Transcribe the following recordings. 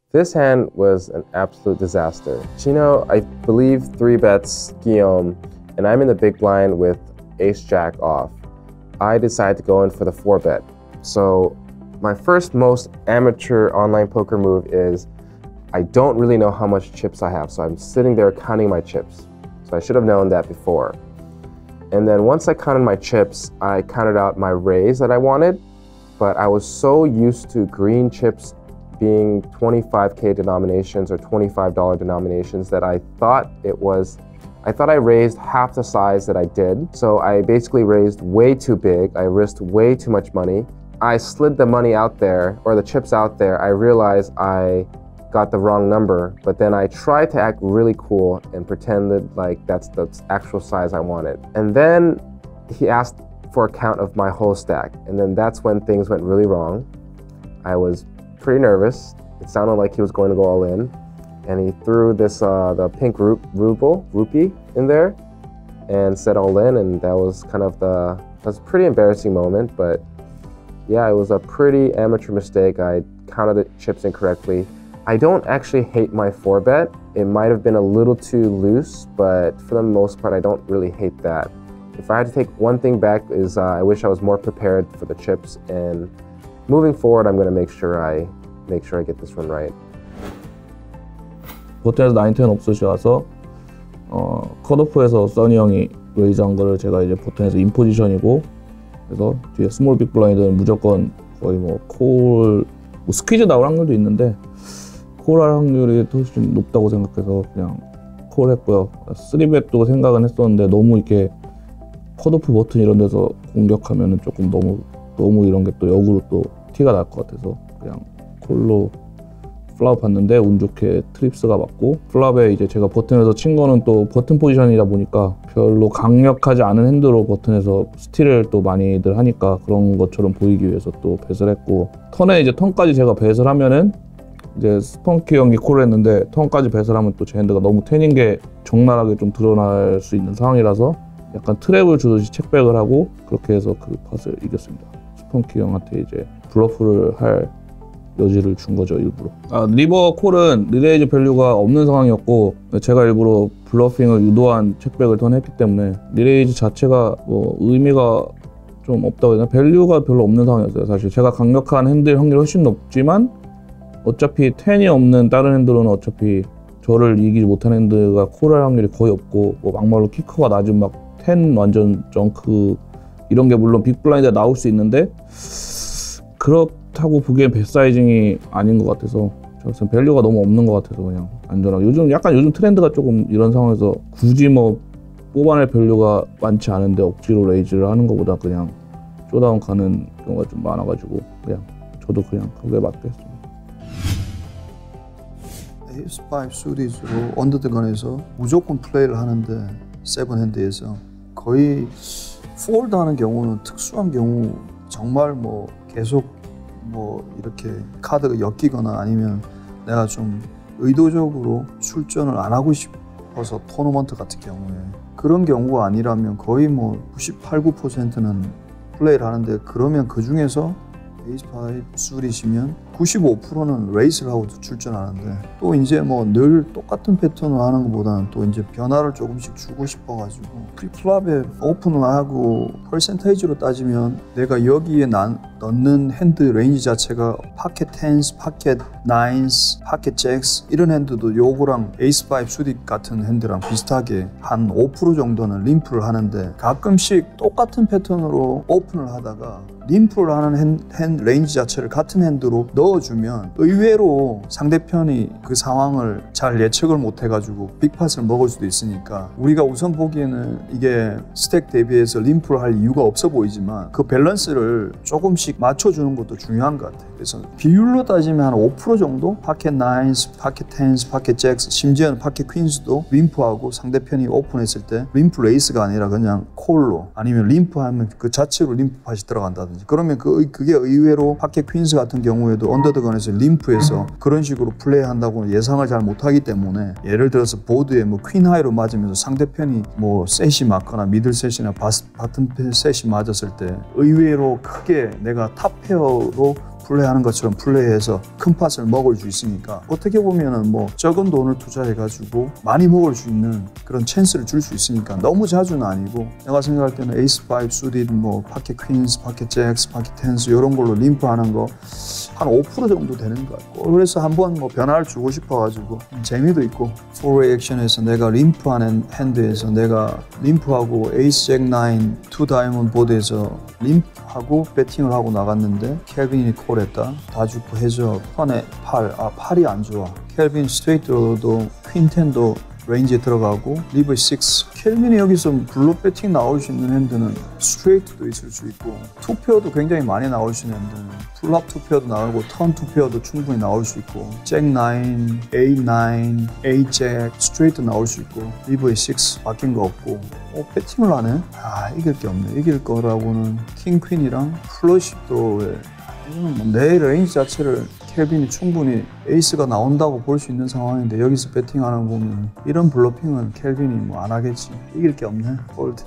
This hand was an absolute disaster. Chino, I believe 3 bets Guillaume, and I'm in the big blind with ace-jack off. I decided to go in for the 4 bet. So my first most amateur online poker move is I don't really know how much chips I have, so I'm sitting there counting my chips. So I should have known that before. And then once I counted my chips, I counted out my raise that I wanted, but I was so used to green chips being 25K denominations or $25 denominations that I thought I raised half the size that I did. So I basically raised way too big. I risked way too much money. I slid the money out there, or the chips out there. I realized I got the wrong number, but then I tried to act really cool and pretended like that's the actual size I wanted. And then he asked for a count of my whole stack. And then that's when things went really wrong. I was pretty nervous. It sounded like he was going to go all in, and he threw this the pink rupee in there and said all in, and that was kind of that's a pretty embarrassing moment. But yeah, it was a pretty amateur mistake. I counted the chips incorrectly. I don't actually hate my 4 bet. It might have been a little too loose, but for the most part, I don't really hate that. If I had to take one thing back is I wish I was more prepared for the chips, and moving forward, I'm going to make sure I get this one right. 버튼에서 9, 10 옵셋이 와서 컷오프에서 써니 형이 레이즈한 거를 제가 이제 버튼에서 인포지션이고, 그래서 뒤에 스몰 빅 블라인드는 무조건 거의 뭐 콜, 뭐 스퀴즈 나올 확률도 있는데 콜할 확률이 훨씬 높다고 생각해서 그냥 콜했고요. 3벳도 생각은 했었는데 너무 이렇게 컷오프 버튼 이런 데서 공격하면은 조금 너무 이런 게 또 역으로 또 티가 날 것 같아서 그냥 콜로 플랍 봤는데 운 좋게 트립스가 맞고, 플랍에 이제 제가 버튼에서 친 거는 또 버튼 포지션이다 보니까 별로 강력하지 않은 핸드로 버튼에서 스틸을 또 많이들 하니까 그런 것처럼 보이기 위해서 또 뱃을 했고, 턴에 이제 턴까지 제가 뱃을 하면은 이제 스펀키 형이 콜을 했는데 턴까지 뱃을 하면 또 제 핸드가 너무 10인 게 적나라하게 좀 드러날 수 있는 상황이라서 약간 트랩을 주듯이 책백을 하고 그렇게 해서 그 팟을 이겼습니다. 스펀키 형한테 이제 블러프를 할 여지를 준 거죠, 일부러. 리버 콜은 리레이즈 밸류가 없는 상황이었고 제가 일부러 블러핑을 유도한 책백을 턴했기 때문에 리레이즈 자체가 뭐 의미가 좀 없다고 해야 되나? 밸류가 별로 없는 상황이었어요. 사실 제가 강력한 핸드의 확률이 훨씬 높지만 어차피 10이 없는 다른 핸드로는 어차피 저를 이기지 못하는 핸드가 콜할 확률이 거의 없고, 뭐 막말로 키커가 낮은 막 10 완전 정크 이런 게 물론 빅블라인드에 나올 수 있는데 그렇다고 보기엔 배 사이징이 아닌 것 같아서 저는 밸류가 너무 없는 것 같아서 그냥 안전하게. 요즘 트렌드가 조금 이런 상황에서 굳이 뭐 뽑아낼 밸류가 많지 않은데 억지로 레이즈를 하는 것보다 그냥 쇼다운 가는 경우가 좀 많아가지고 그냥 저도 그냥 그게 맞게 했습니다. 에이스5 시리즈로 언더드건에서 무조건 플레이를 하는데 세븐핸드에서 거의 폴드 하는 경우는 특수한 경우, 정말 뭐 계속 뭐 이렇게 카드가 엮이거나 아니면 내가 좀 의도적으로 출전을 안 하고 싶어서 토너먼트 같은 경우에 그런 경우가 아니라면 거의 뭐 98, 9%는 플레이를 하는데, 그러면 그 중에서 에이스5 수리시면 95%는 레이스를 하고 출전하는데, 또 이제 뭐 늘 똑같은 패턴을 하는 것보다는 또 이제 변화를 조금씩 주고 싶어가지고 프리플랍에 오픈을 하고 퍼센테이지로 따지면 내가 여기에 넣는 핸드 레인지 자체가 파켓 10s, 파켓 9s, 파켓 잭스 이런 핸드도 요거랑 에이스5 수리 같은 핸드랑 비슷하게 한 5% 정도는 림프를 하는데, 가끔씩 똑같은 패턴으로 오픈을 하다가 림프를 하는 핸드 레인지 자체를 같은 핸드로 넣어주면 의외로 상대편이 그 상황을 잘 예측을 못해가지고 빅팟을 먹을 수도 있으니까, 우리가 우선 보기에는 이게 스택 대비해서 림프를 할 이유가 없어 보이지만 그 밸런스를 조금씩 맞춰주는 것도 중요한 것 같아요. 그래서 비율로 따지면 한 5% 정도 파켓 9s, 파켓 10s, 파켓 잭스, 심지어는 파켓 퀸스도 림프하고 상대편이 오픈했을 때 림프 레이스가 아니라 그냥 콜로, 아니면 림프하면 그 자체로 림프팟이 들어간다든지, 그러면 그게 의외로 파켓 퀸스 같은 경우에도 언더드건에서 림프에서 그런 식으로 플레이한다고 예상을 잘 못하기 때문에, 예를 들어서 보드에 뭐 퀸 하이로 맞으면서 상대편이 뭐 셋이 맞거나 미들 셋이나 바텀 셋이 맞았을 때 의외로 크게 내가 탑 페어로 플레이하는 것처럼 플레이해서 큰 팟을 먹을 수 있으니까 어떻게 보면은 뭐 적은 돈을 투자해가지고 많이 먹을 수 있는 그런 찬스를 줄 수 있으니까 너무 자주는 아니고 내가 생각할 때는 에이스 5 수디드 뭐 파켓 퀸스, 파켓 잭스, 파켓 텐스 이런 걸로 림프하는 거 한 5% 정도 되는 것 같고 그래서 한번 뭐 변화를 주고 싶어가지고 재미도 있고 4웨이 액션에서 내가 림프하는 핸드에서 내가 림프하고 에이스 잭 9 2 다이몬드 보드에서 림프하고 배팅을 하고 나갔는데 켈빈이 콜했다. 다 죽고 해서 펀에 팔이 안 좋아. 켈빈 스트레이트로도 퀸텐도 레인지에 들어가고 리버 6 켈빈이 여기서 블록 배팅 나올 수 있는 핸드는 스트레이트도 있을 수 있고 투페어도 굉장히 많이 나올 수 있는 핸드는 풀업 투페어도 나오고 턴 투페어도 충분히 나올 수 있고 잭 9, A9, A잭 스트레이트 나올 수 있고 리버 6 바뀐 거 없고 배팅을 하네? 이길 게 없네. 이길 거라고는 킹 퀸이랑 플러시 드로우에 이거는 뭐 내 레인지 자체를 켈빈이 충분히 에이스가 나온다고 볼 수 있는 상황인데 여기서 배팅하는 거 보면 이런 블러핑은 켈빈이 뭐 안 하겠지. 이길 게 없네. 폴드.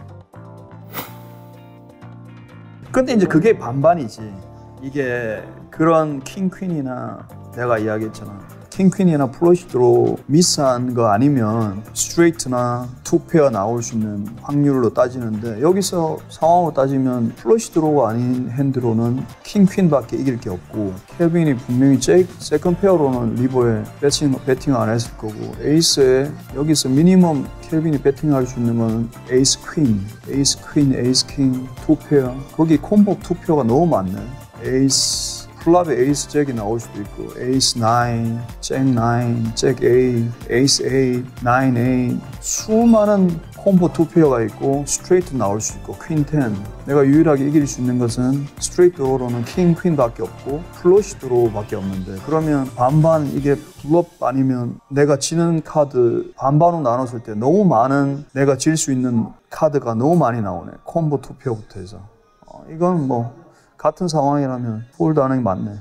근데 이제 그게 반반이지. 이게 그런 킹 퀸이나 내가 이야기했잖아. 킹 퀸이나 플러시 드로우 미스한 거 아니면 스트레이트나 투페어 나올 수 있는 확률로 따지는데 여기서 상황으로 따지면 플러시 드로우가 아닌 핸드로는 킹 퀸밖에 이길 게 없고 켈빈이 분명히 세컨 페어로는 리버에 배팅 안 했을 거고 에이스에 여기서 미니멈 켈빈이 배팅할 수 있는 건 에이스 퀸, 에이스 킹, 투페어 거기 콤보 투페어가 너무 많네. 에이스 플랍에 에이스 잭이 나올 수도 있고 에이스 9, 잭 9, 잭 8, 에이스 8, 9, 8 수많은 콤보 투페어가 있고 스트레이트 나올 수 있고 퀸 10 내가 유일하게 이길 수 있는 것은 스트레이트 드로우로는 킹 퀸밖에 없고 플러시 드로우밖에 없는데 그러면 반반 이게 블럽 아니면 내가 지는 카드 반반으로 나눴을 때 너무 많은 내가 질 수 있는 카드가 너무 많이 나오네. 콤보 투페어부터 해서 이건 뭐 같은 상황이라면 폴드하는 게 맞네.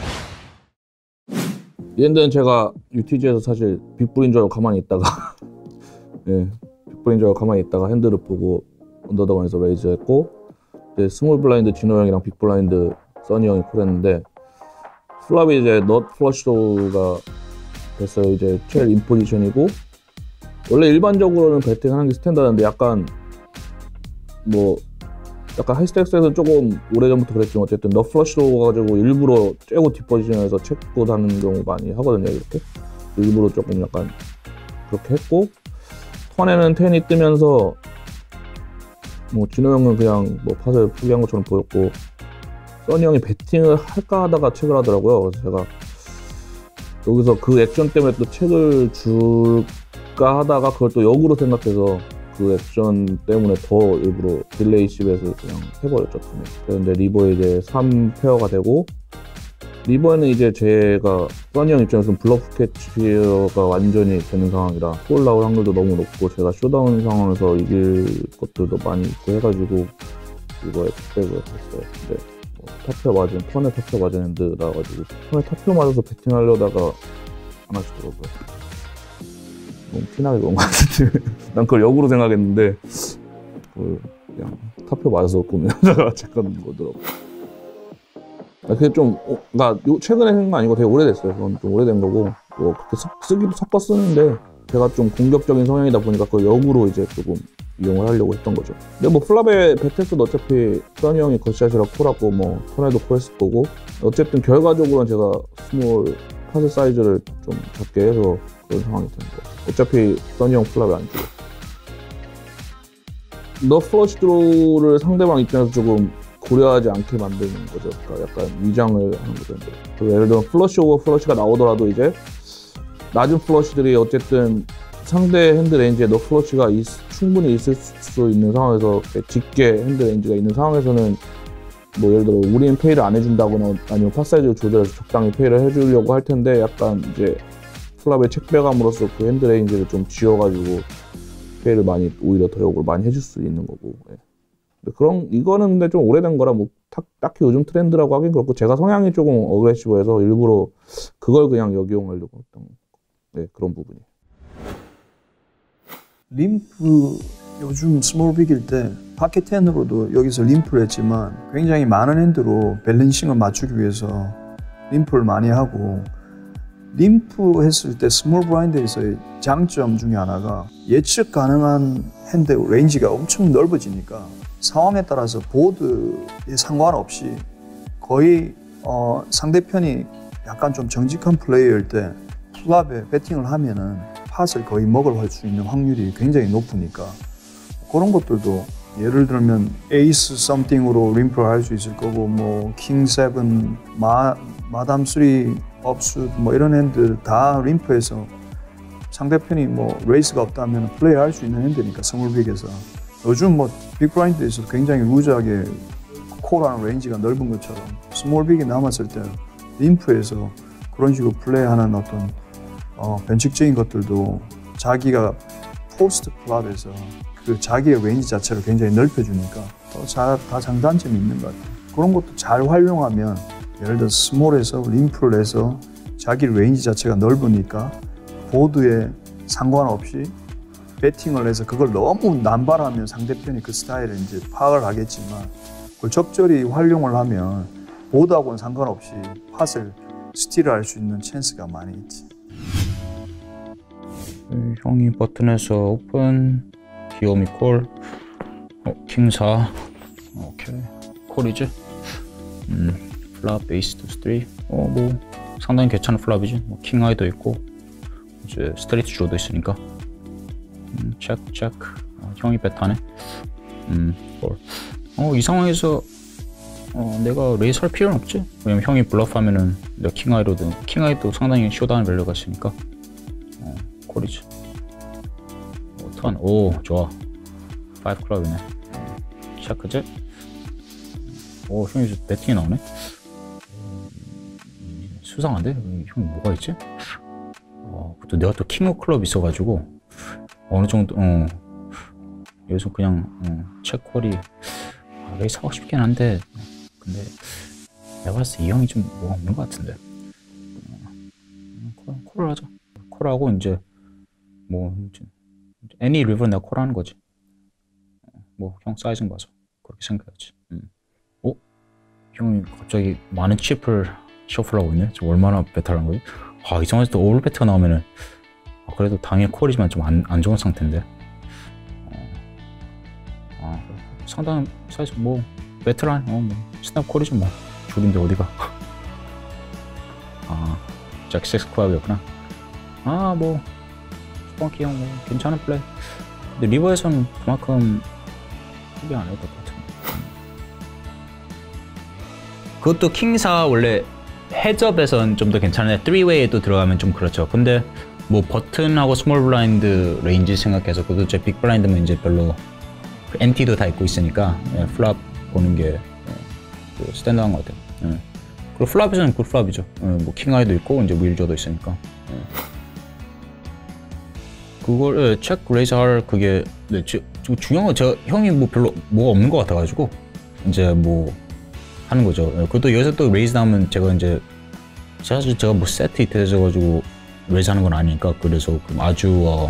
이 핸드는 제가 UTG에서 사실 빅블인 줄 알고 가만히 있다가 빅블인 줄 알고 가만히 있다가 핸드를 보고 언더더건에서 레이즈 했고 이제 스몰 블라인드 진호 형이랑 빅 블라인드 써니 형이 콜했는데 플랍이 이제 넛 플러시도가 됐어요. 이제 제일 인포지션이고 원래 일반적으로는 배팅하는 게 스탠다드인데 약간 하이스택스에서 조금 오래전부터 그랬지만 어쨌든 너 플러시로 가지고 일부러 쬐고 뒷포지션에서 체크 하는 경우 많이 하거든요. 이렇게 일부러 조금 약간 그렇게 했고 턴에는 10이 뜨면서 뭐 진호 형은 그냥 뭐 팟을 포기한 것처럼 보였고 써니 형이 배팅을 할까 하다가 체크를 하더라고요. 그래서 제가 여기서 그 액션 때문에 또 체크를 줄까 하다가 그걸 또 역으로 생각해서 그 액션 때문에 더 일부러 딜레이 씹에서 그냥 해버렸죠. 그런데 리버에 이제 3페어가 되고 리버에는 이제 제가 써니 형 입장에서는 블러프 캐치가 완전히 되는 상황이라 폴 나올 확률도 너무 높고 제가 쇼다운 상황에서 이길 것들도 많이 있고 해가지고 리버에 탑백을 했어요. 근데 턴에 탑페어 맞은 핸드라 가지고 턴에 탑페어 맞아서 배팅하려다가 안 하시더라고요. 너무 티나게 그런 것 같은데 난 그걸 역으로 생각했는데 그냥 탑표 맞아서 꾸며다가 잠깐 거더라고. 그게 좀 그러니까 최근에 생긴 거 아니고 되게 오래됐어요. 그건 좀 오래된 거고 뭐 그렇게 쓰기도 섞어 쓰는데 제가 좀 공격적인 성향이다 보니까 그걸 역으로 이제 조금 이용을 하려고 했던 거죠. 근데 뭐 플랍의 배테스도 어차피 써니 형이 겉샷이라 콜하고 뭐 턴에도 콜했을 거고 어쨌든 결과적으로는 제가 스몰 파스 사이즈를 좀 작게 해서 그런 상황이 된 거예요. 어차피 써니 형 플랍이 안 주고 너 플러시 드로우를 상대방 입장에서 조금 고려하지 않게 만드는 거죠. 그러니까 약간 위장을 하는 거죠. 예를 들면 플러시 오버 플러시가 나오더라도 이제 낮은 플러시들이 어쨌든 상대 핸드 레인지에 너 플러시가 충분히 있을 수 있는 상황에서 짙게 핸드 레인지가 있는 상황에서는 뭐 예를 들어 우리는 페이를 안 해준다거나 아니면 팟 사이즈를 조절해서 적당히 페이를 해주려고 할 텐데 약간 이제 플랍의 책배감으로써 그 핸드 레인지를 좀 지어가지고 페이를 많이 오히려 더 역을 많이 해줄 수 있는 거고. 이거는 근데 좀 오래된 거라 뭐 딱히 요즘 트렌드라고 하긴 그렇고 제가 성향이 조금 어그레시브해서 일부러 그걸 그냥 역이용하려고 했던 그런 부분이. 림프 요즘 스몰 빅일 때 파켓 10으로도 여기서 림프를 했지만 굉장히 많은 핸드로 밸런싱을 맞추기 위해서 림프를 많이 하고 림프 했을 때 스몰 블라인드에서의 장점 중에 하나가 예측 가능한 핸드 레인지가 엄청 넓어지니까 상황에 따라서 보드에 상관없이 거의 상대편이 약간 좀 정직한 플레이어일 때 플랍에 배팅을 하면은 팟을 거의 먹을 수 있는 확률이 굉장히 높으니까 그런 것들도 예를 들면 에이스 썸띵으로 림프를 할 수 있을 거고 뭐 킹 7, 마담 3 업수 뭐 이런 핸드 다 림프에서 상대편이 뭐 레이스가 없다면 플레이할 수 있는 핸드니까 스몰빅에서 요즘 뭐 빅블라인드에서 굉장히 루즈하게 콜하는 레인지가 넓은 것처럼 스몰빅이 남았을 때 림프에서 그런 식으로 플레이하는 어떤 변칙적인 것들도 자기가 포스트 플랍에서 그 자기의 레인지 자체를 굉장히 넓혀주니까 다 장단점이 있는 것 같아요. 그런 것도 잘 활용하면 예를 들어 스몰에서 림프를 해서 자기 레인지 자체가 넓으니까 보드에 상관없이 배팅을 해서 그걸 너무 남발하면 상대편이 그 스타일을 이제 파악을 하겠지만 그걸 적절히 활용을 하면 보드하고는 상관없이 팟을 스틸을 할 수 있는 찬스가 많이 있지. 형이 버튼에서 오픈, 귀요미 콜, 킹 4, 오케이, 콜이지? 플랍, 베이스 2, 3, 뭐 상당히 괜찮은 플랍이지. 뭐 킹 하이도 있고 이제 스트레이트 조도 있으니까 체크. 형이 베타네. 콜. 이 상황에서 내가 레이스 할 필요는 없지. 왜냐면 형이 블러프하면은 내가 킹 하이로든 킹 하이도 상당히 쇼다운 밸류가 있으니까 콜이지. 턴. 오, 좋아. 5 클럽이네. 체크지? 오, 형이 이제 배팅이 나오네. 수상한데? 형 뭐가 있지? 또 내가 또 킹 오브 클럽 있어가지고 어느 정도 여기서 그냥 체크콜이 레이스 하고 싶긴 한데 근데 내가 봤을 때 이 형이 좀 뭐가 없는 것 같은데 콜을 하자. 콜하고 이제 뭐 애니 리버는 내가 콜하는 거지. 뭐 형 사이즈 봐서 그렇게 생각해야지. 형이 갑자기 많은 칩을 셔플하고 있네. 좀 얼마나 베타란 거지? 이 상황에서 또 오버 베타가 나오면은 그래도 당연히 콜이지만 좀 안 좋은 상태인데. 상당히 사이즈 뭐 베테랑 뭐 스냅 콜이지 뭐 줄인데 어디가? 잭 6 클럽이었구나. 뭐 스펀키 형 뭐 괜찮은 플레이. 근데 리버에서는 그만큼 소비 안 해도 될 것 같아. 그것도 킹4 원래 헤즈업에선 좀 더 괜찮은데 3웨이에도 들어가면 좀 그렇죠. 근데 뭐 버튼하고 스몰 블라인드 레인지 생각해서 그것도 제 빅 블라인드면 이제 별로 그 NT도 다 있고 있으니까 플랍 보는 게 스탠다드한 것 같아요. 그리고 플랍에서는 굿 플랍이죠. 뭐 킹하이도 있고 이제 윌저도 있으니까. 그걸 체크 레이스 할 그게 중요한 건 제가 형이 뭐 별로 뭐가 없는 것 같아가지고 이제 뭐 하는 거죠. 그것도 여기서 또 레이즈 나오면 제가 이제 사실 제가 뭐 세트 이태해져가지고 레이즈 하는 건 아니니까 그래서 아주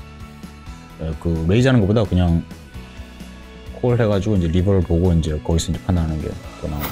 그 레이즈 하는 것보다 그냥 콜 해가지고 이제 리버를 보고 이제 거기서 이제 판단하는 게 더 나아요.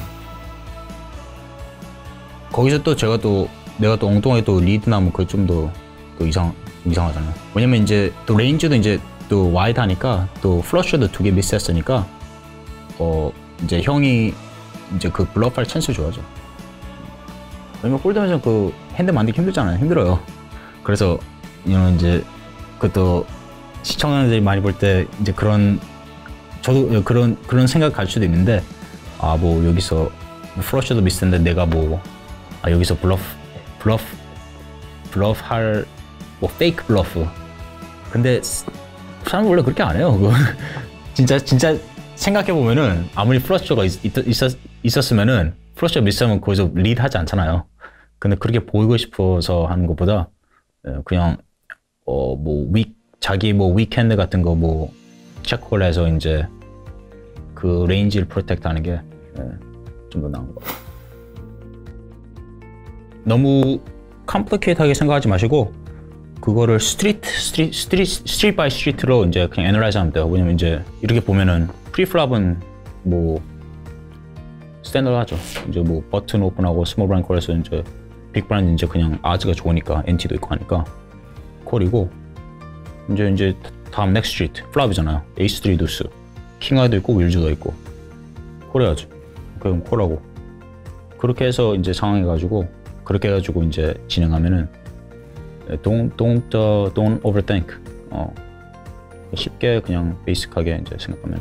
거기서 또 제가 또 내가 또 엉뚱하게 또 리드 나면 그게 좀 더 이상하잖아요. 왜냐면 이제 또 레인지도 이제 또 와이드 하니까 또 플러셔도 2개 미스했으니까 이제 형이 이제 그 블러프할 찬스 줘야죠. 왜냐면 홀드면서 그 핸드 만들기 힘들잖아요. 힘들어요. 그래서 이제 그것도 시청자들이 많이 볼 때 이제 저도 그런 생각 갈 수도 있는데 뭐 여기서 뭐 플러셔도 미스인데 내가 뭐 여기서 블러프 할 뭐 페이크 블러프. 근데 사람 원래 그렇게 안 해요. 그거 진짜 생각해 보면은 아무리 플러셔가 있었으면은 플러셔 미스하면 거기서 리드 하지 않잖아요. 근데 그렇게 보이고 싶어서 하는 것보다 그냥 뭐 자기 뭐 위켄드 같은 거 뭐 체크홀해서 이제 그 레인지를 프로텍트 하는 게 좀 더 나은 것 같아요. 너무 컴플리케이트하게 생각하지 마시고 그거를 스트리트 바이 스트리트로 이제 그냥 애널라이즈 하면 돼요. 왜냐면 이제 이렇게 보면은 프리플랍은 뭐 스탠더드하죠. 이제 뭐 버튼 오픈하고 스몰 블라인드 콜에서 이제 빅 블라인드 이제 그냥 아즈가 좋으니까 NT도 있고 하니까 콜이고 이제 다음 넥스트 스트리트 플랍이잖아요. 에이스 3 두스 킹아이도 있고 윌즈도 있고 콜해야죠. 그럼 콜하고 그렇게 해서 이제 상황해가지고 그렇게 해가지고 이제 진행하면은 don't overthink. 쉽게 그냥 베이직하게 이제 생각하면.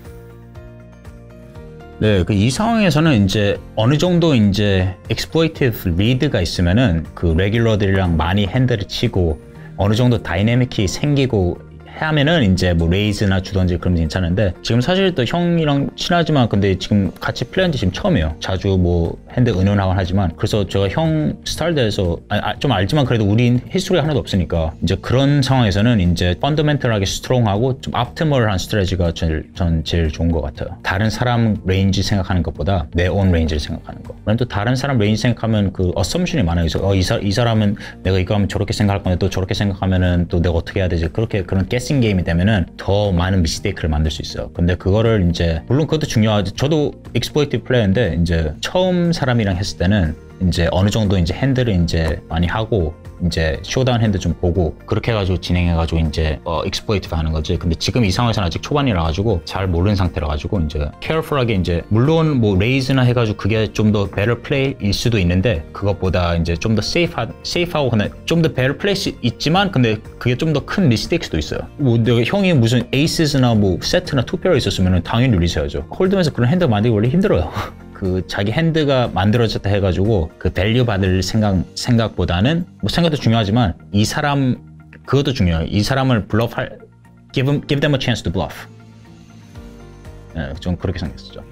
네, 이 상황에서는 이제 어느 정도 이제 exploitive lead가 있으면은 그 레귤러들이랑 많이 핸들을 치고 어느 정도 다이내믹이 생기고 하면은 이제 뭐 레이즈나 주던지 그러면 괜찮은데 지금 사실 또 형이랑 친하지만 근데 지금 같이 플레이한 지 지금 처음이에요. 자주 뭐 핸드 은연하곤 하지만 그래서 제가 형 스타일에 대해서 좀 알지만 그래도 우린 히스토리가 하나도 없으니까 이제 그런 상황에서는 이제 펀더멘털하게 스트롱하고 좀 옵티멀한 스트래지가 전 제일 좋은 것 같아요. 다른 사람 레인지 생각하는 것보다 내 온 레인지를 생각하는 거. 왜냐면 또 다른 사람 레인지 생각하면 그 어썸션이 많아요. 그래서 이 사람은 내가 이거 하면 저렇게 생각할 건데 또 저렇게 생각하면은 또 내가 어떻게 해야 되지? 그렇게 그런 게싱 게임이 되면은 더 많은 미스테이크를 만들 수 있어요. 근데 그거를 이제 물론 그것도 중요하지. 저도 익스플로이티브 플레이어인데 이제 처음 사람이랑 했을 때는 이제 어느 정도 이제 핸들을 이제 많이 하고 이제 쇼다운 핸드 좀 보고 그렇게 해가지고 진행해가지고 이제 익스플로이티브 하는 거지. 근데 지금 이 상황에서는 아직 초반이라 가지고 잘 모르는 상태라 가지고 이제 케어풀하게 이제 물론 뭐 레이즈나 해가지고 그게 좀 더 베터 플레이일 수도 있는데 그것보다 이제 좀 더 세이프하고 근데 좀 더 베터 플레이 있지만 근데 그게 좀 더 큰 미스테이크 수도 있어요. 뭐 내가 형이 무슨 에이스나 뭐 세트나 투페어 있었으면은 당연히 리리즈해야죠. 홀드면서 그런 핸드 만들기 원래 힘들어요. 그 자기 핸드가 만들어졌다 해가지고 그 밸류 받을 생각보다는 뭐 생각도 중요하지만 이 사람 그것도 중요해요. 이 사람을 블러프할 give them a chance to bluff. 네, 좀 그렇게 생각했었죠.